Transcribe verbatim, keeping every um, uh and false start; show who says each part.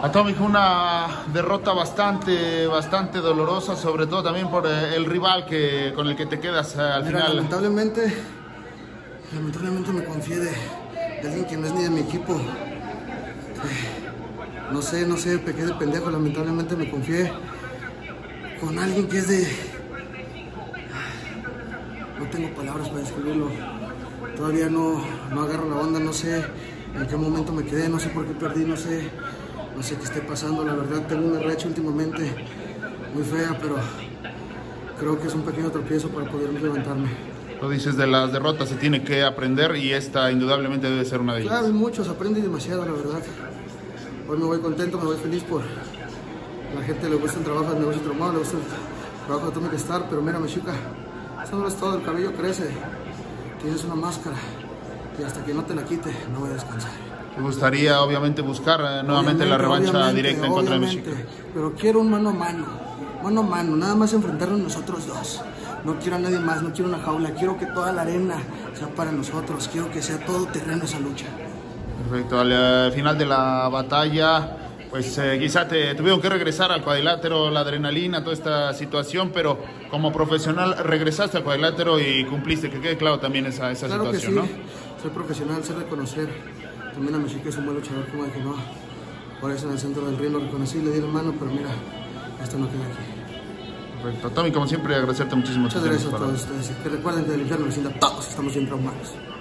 Speaker 1: Atómico, una derrota bastante, bastante dolorosa, sobre todo también por el rival que, con el que te quedas al
Speaker 2: Mira,
Speaker 1: final.
Speaker 2: Lamentablemente, lamentablemente me confié de, de alguien que no es ni de mi equipo. No sé, no sé, pequé de pendejo, lamentablemente me confié con alguien que es de... No tengo palabras para describirlo. Todavía no, no agarro la onda, no sé en qué momento me quedé, no sé por qué perdí, no sé, no sé qué esté pasando. La verdad tengo una racha últimamente muy fea, pero creo que es un pequeño tropiezo para poder levantarme.
Speaker 1: Lo dices, de las derrotas se tiene que aprender y esta indudablemente debe ser una de ellas.
Speaker 2: Claro, hay muchos, aprendí demasiado, la verdad. Hoy me voy contento, me voy feliz por la gente, le gusta el trabajo del negocio traumado, le gusta el trabajo de Atomic Star, pero mira, Mexica, eso no es todo, el cabello crece, tienes una máscara y hasta que no te la quite no voy a descansar.
Speaker 1: ¿Te gustaría obviamente buscar eh, nuevamente la revancha directa en contra de Mexica?
Speaker 2: Pero quiero un mano a mano, mano a mano, nada más enfrentarnos nosotros dos. No quiero a nadie más, no quiero una jaula, quiero que toda la arena sea para nosotros, quiero que sea todo terreno esa lucha.
Speaker 1: Perfecto, al uh, final de la batalla, pues eh, quizá te tuvieron que regresar al cuadrilátero, la adrenalina, toda esta situación, pero como profesional regresaste al cuadrilátero y cumpliste, que quede claro también esa, esa
Speaker 2: claro
Speaker 1: situación,
Speaker 2: que
Speaker 1: sí.
Speaker 2: ¿No? Ser profesional, ser reconocer, también a Mexica es un buen luchador, como dije, no, por eso en el centro del ring lo reconocí, le di la mano, pero mira, esto no queda aquí.
Speaker 1: Perfecto, Tommy, como siempre agradecerte muchísimo.
Speaker 2: Muchas gracias a todos ustedes, que recuerden que del infierno me sienta todos estamos bien traumados.